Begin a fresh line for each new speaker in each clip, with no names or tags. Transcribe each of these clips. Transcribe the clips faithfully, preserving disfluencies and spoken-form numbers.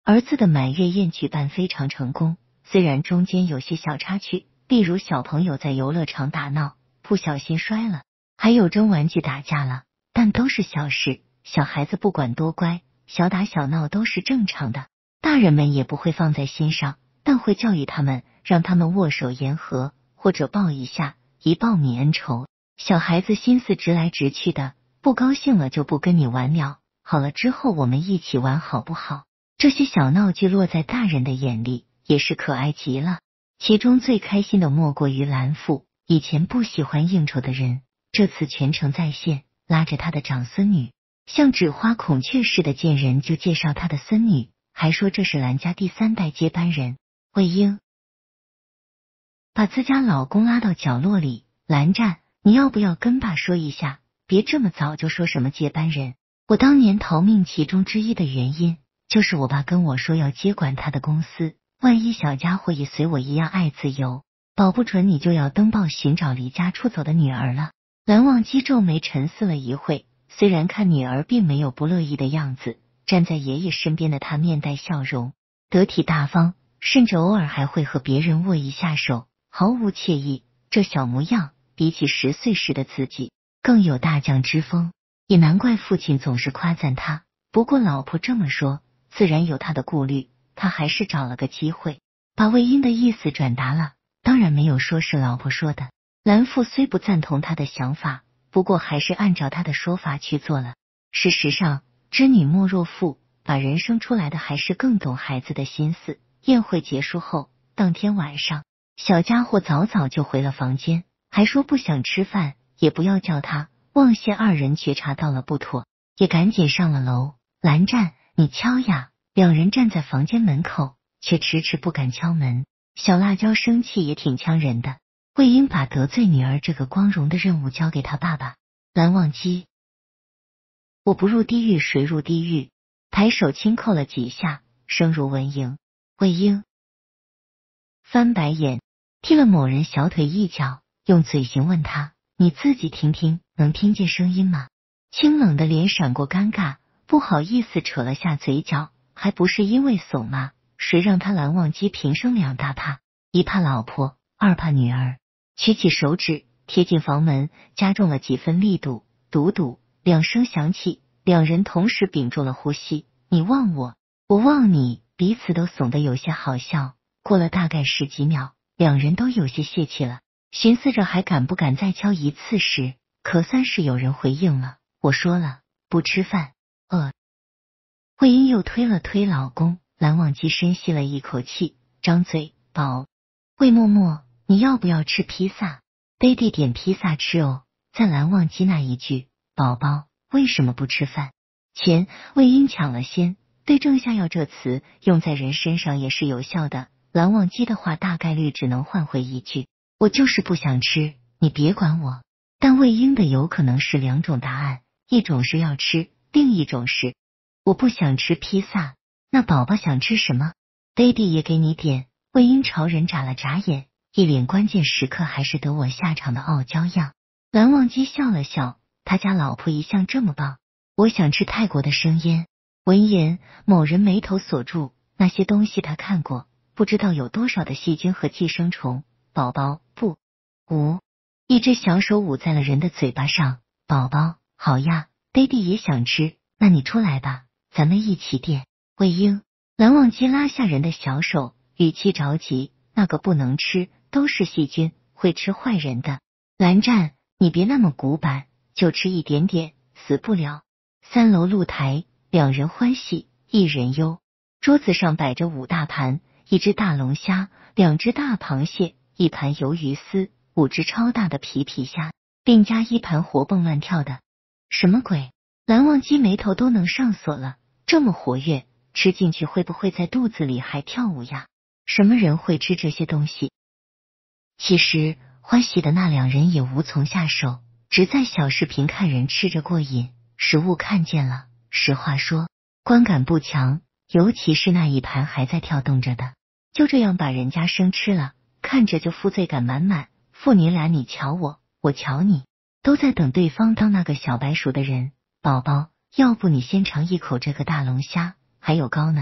儿子的满月宴举办非常成功，虽然中间有些小插曲，例如小朋友在游乐场打闹，不小心摔了，还有争玩具打架了，但都是小事，小孩子不管多乖，小打小闹都是正常的，大人们也不会放在心上，但会教育他们，让他们握手言和，或者抱一下，以报泯恩仇。小孩子心思直来直去的，不高兴了就不跟你玩了，好了之后我们一起玩好不好？这些小闹剧落在大人的眼里也是可爱极了，其中最开心的莫过于兰父，以前不喜欢应酬的人，这次全程在线，拉着他的长孙女，像纸花孔雀似的见人就介绍他的孙女，还说这是兰家第三代接班人。魏婴把自家老公拉到角落里，兰战，你要不要跟爸说一下，别这么早就说什么接班人，我当年逃命其中之一的原因就是我爸跟我说要接管他的公司，万一小家伙也随我一样爱自由，保不准你就要登报寻找离家出走的女儿了。蓝忘机皱眉沉思了一会，虽然看女儿并没有不乐意的样子，站在爷爷身边的他面带笑容，得体大方，甚至偶尔还会和别人握一下手，毫无惬意。这小模样比起十岁时的自己更有大将之风，也难怪父亲总是夸赞他。不过老婆这么说，自然有他的顾虑，他还是找了个机会把魏婴的意思转达了，当然没有说是老婆说的。兰父虽不赞同他的想法，不过还是按照他的说法去做了。事实上，织女莫若父，把人生出来的还是更懂孩子的心思。宴会结束后，当天晚上，小家伙早早就回了房间，还说不想吃饭，也不要叫他。望谢二人觉察到了不妥，也赶紧上了楼。兰战，你敲呀！两人站在房间门口，却迟迟不敢敲门。小辣椒生气也挺呛人的，魏婴把得罪女儿这个光荣的任务交给他爸爸。蓝忘机，我不入地狱谁入地狱？抬手轻扣了几下，声如蚊蝇。魏婴翻白眼，踢了某人小腿一脚，用嘴型问他，你自己听听，能听见声音吗？清冷的脸闪过尴尬，不好意思扯了下嘴角，还不是因为怂吗？谁让他蓝忘机平生两大怕，一怕老婆，二怕女儿。举起手指贴近房门，加重了几分力度，笃笃两声响起，两人同时屏住了呼吸，你望我，我望你，彼此都怂得有些好笑。过了大概十几秒，两人都有些泄气了，寻思着还敢不敢再敲一次时，可算是有人回应了，我说了，不吃饭。呃，魏婴又推了推老公，蓝忘机深吸了一口气，张嘴，宝，魏嬷嬷，你要不要吃披萨？爹地点披萨吃哦。在蓝忘机那一句，宝宝，为什么不吃饭？前，魏婴抢了先，对症下药这词用在人身上也是有效的。蓝忘机的话大概率只能换回一句，我就是不想吃，你别管我。但魏婴的有可能是两种答案，一种是要吃，另一种是我不想吃披萨。那宝宝想吃什么？爹地也给你点。魏婴朝人眨了眨眼，一脸关键时刻还是得我下场的傲娇样。蓝忘机笑了笑，他家老婆一向这么棒。我想吃泰国的生腌。闻言，某人眉头锁住，那些东西他看过，不知道有多少的细菌和寄生虫。宝宝，不，无。一只小手捂在了人的嘴巴上。宝宝，好呀，爹地也想吃，那你出来吧，咱们一起点。魏婴，蓝忘机拉下人的小手，语气着急，那个不能吃，都是细菌，会吃坏人的。蓝战，你别那么古板，就吃一点点，死不了。三楼露台，两人欢喜，一人忧。桌子上摆着五大盘，一只大龙虾，两只大螃蟹，一盘鱿鱼丝，五只超大的皮皮虾，并加一盘活蹦乱跳的。什么鬼？蓝忘机眉头都能上锁了，这么活跃，吃进去会不会在肚子里还跳舞呀？什么人会吃这些东西？其实欢喜的那两人也无从下手，只在小视频看人吃着过瘾，实物看见了，实话说，观感不强，尤其是那一盘还在跳动着的，就这样把人家生吃了，看着就负罪感满满。父女俩你瞧我，我瞧你，都在等对方当那个小白鼠的人。宝宝，要不你先尝一口这个大龙虾，还有膏呢。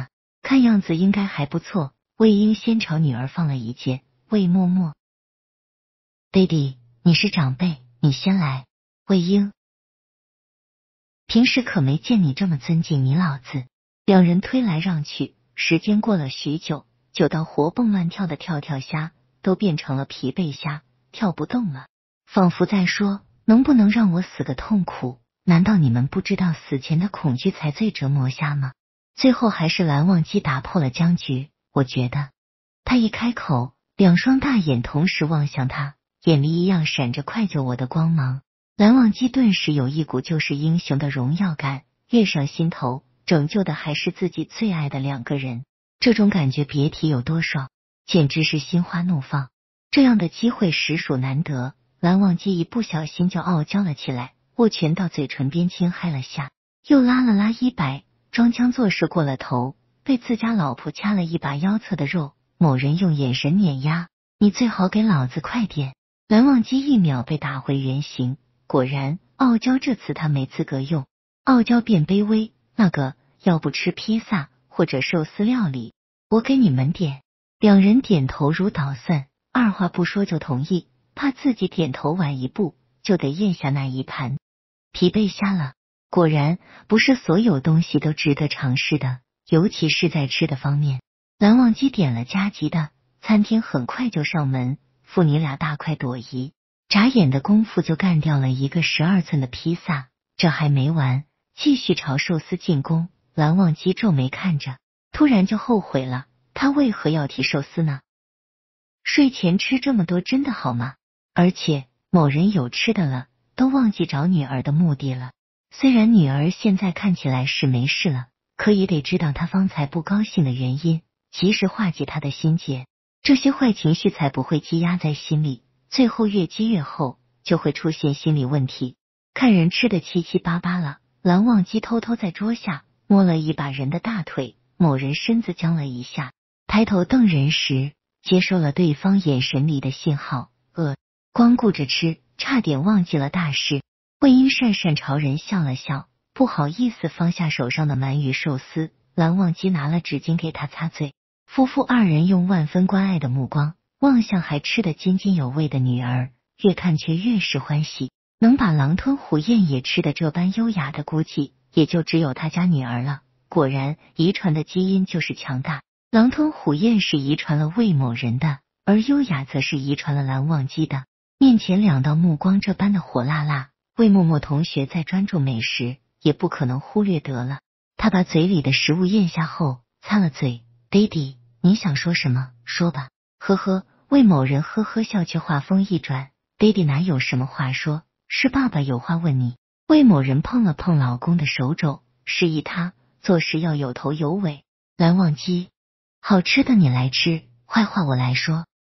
看样子应该还不错。魏婴先朝女儿放了一箭，魏嬷嬷，爹地，你是长辈，你先来。魏婴，平时可没见你这么尊敬你老子。两人推来让去，时间过了许久，久到活蹦乱跳的跳跳虾都变成了疲惫虾，跳不动了，仿佛在说，能不能让我死个痛苦？难道你们不知道死前的恐惧才最折磨虾吗？最后还是蓝忘机打破了僵局。我觉得他一开口，两双大眼同时望向他，眼里一样闪着快救我的光芒。蓝忘机顿时有一股就是英雄的荣耀感跃上心头，拯救的还是自己最爱的两个人，这种感觉别提有多爽，简直是心花怒放。这样的机会实属难得，蓝忘机一不小心就傲娇了起来，握拳到嘴唇边轻嗨了下，又拉了拉衣摆，装腔作势过了头，被自家老婆掐了一把腰侧的肉。某人用眼神碾压，你最好给老子快点。蓝忘机一秒被打回原形，果然傲娇这词他没资格用，傲娇变卑微。那个，要不吃披萨或者寿司料理，我给你们点。两人点头如捣蒜，二话不说就同意，怕自己点头晚一步就得咽下那一盘。疲惫瞎了，果然不是所有东西都值得尝试的，尤其是在吃的方面。蓝忘机点了加急的，餐厅很快就上门，父女俩大快朵颐，眨眼的功夫就干掉了一个十二寸的披萨。这还没完，继续朝寿司进攻。蓝忘机皱眉看着，突然就后悔了，他为何要提寿司呢？睡前吃这么多真的好吗？而且某人有吃的了，都忘记找女儿的目的了。虽然女儿现在看起来是没事了，可也得知道他方才不高兴的原因，及时化解他的心结，这些坏情绪才不会积压在心里，最后越积越厚，就会出现心理问题。看人吃的七七八八了，蓝忘机偷偷在桌下摸了一把人的大腿，某人身子僵了一下，抬头瞪人时接收了对方眼神里的信号，呃，光顾着吃，差点忘记了大事。魏婴讪讪朝人笑了笑，不好意思放下手上的鳗鱼寿司。蓝忘机拿了纸巾给他擦嘴，夫妇二人用万分关爱的目光望向还吃得津津有味的女儿，越看却越是欢喜。能把狼吞虎咽也吃得这般优雅的，估计也就只有他家女儿了。果然遗传的基因就是强大，狼吞虎咽是遗传了魏某人的，而优雅则是遗传了蓝忘机的。面前两道目光这般的火辣辣，魏默默同学在专注美食，也不可能忽略得了。他把嘴里的食物咽下后擦了嘴，爹地，你想说什么？说吧。呵呵，魏某人呵呵笑，却话锋一转，爹地哪有什么话说，是爸爸有话问你。魏某人碰了碰老公的手肘，示意他做事要有头有尾。蓝忘机，好吃的你来吃，坏话我来说。